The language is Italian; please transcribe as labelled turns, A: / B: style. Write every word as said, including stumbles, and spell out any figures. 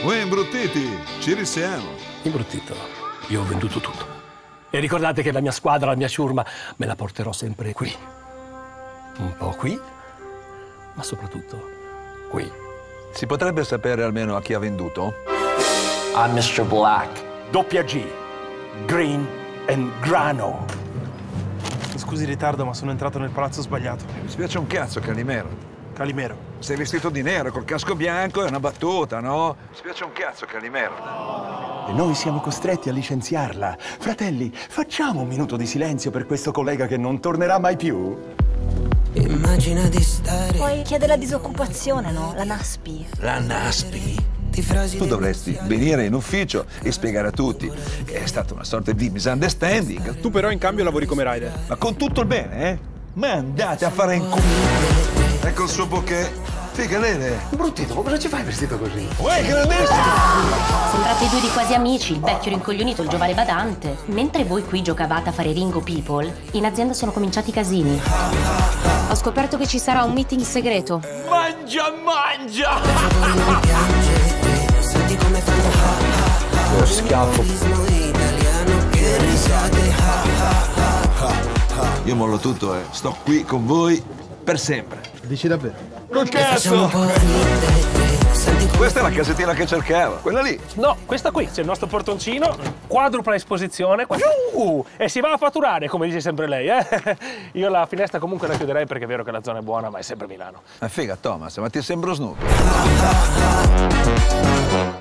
A: Uè, imbruttiti, ci risiamo.
B: Imbruttito, io ho venduto tutto. E ricordate che la mia squadra, la mia ciurma, me la porterò sempre qui. Un po' qui, ma soprattutto qui.
A: Si potrebbe sapere almeno a chi ha venduto?
B: A mister Black. Doppia G. Green and Grano.
C: Scusi il ritardo, ma sono entrato nel palazzo sbagliato.
A: Mi spiace un cazzo, Calimero.
C: Calimero.
A: Sei vestito di nero, col casco bianco, è una battuta, no? Mi spiace un cazzo, Calimero.
D: E noi siamo costretti a licenziarla. Fratelli, facciamo un minuto di silenzio per questo collega che non tornerà mai più.
E: Immagina di stare.
F: Puoi chiedere la disoccupazione, no? La NASPI.
A: La NASPI. Tu dovresti venire in ufficio e spiegare a tutti che è stata una sorta di misunderstanding.
C: Tu però in cambio lavori come rider.
A: Ma con tutto il bene, eh? Ma andate a fare in culo. Ecco il suo bouquet. Figa, Lele.
D: Bruttito, ma cosa ci fai vestito così?
A: Uè, grandissimo!
G: Sembrate due di quasi amici, il vecchio rincoglionito e il giovane badante. Mentre voi qui giocavate a fare Ringo People, in azienda sono cominciati i casini.
H: Ho scoperto che ci sarà un meeting segreto.
B: Mangia, mangia!
D: Lo schiaffo.
A: Io mollo tutto e sto qui con voi per sempre.
C: Dici davvero?
A: Col cazzo! Questa è la casettina che cercavo, quella lì.
B: No, questa qui, c'è il nostro portoncino, quadrupla esposizione, uh, e si va a fatturare, come dice sempre lei, eh? Io la finestra comunque la chiuderei perché è vero che la zona è buona, ma è sempre Milano.
A: Ma figa, Thomas, ma ti sembro Snoop.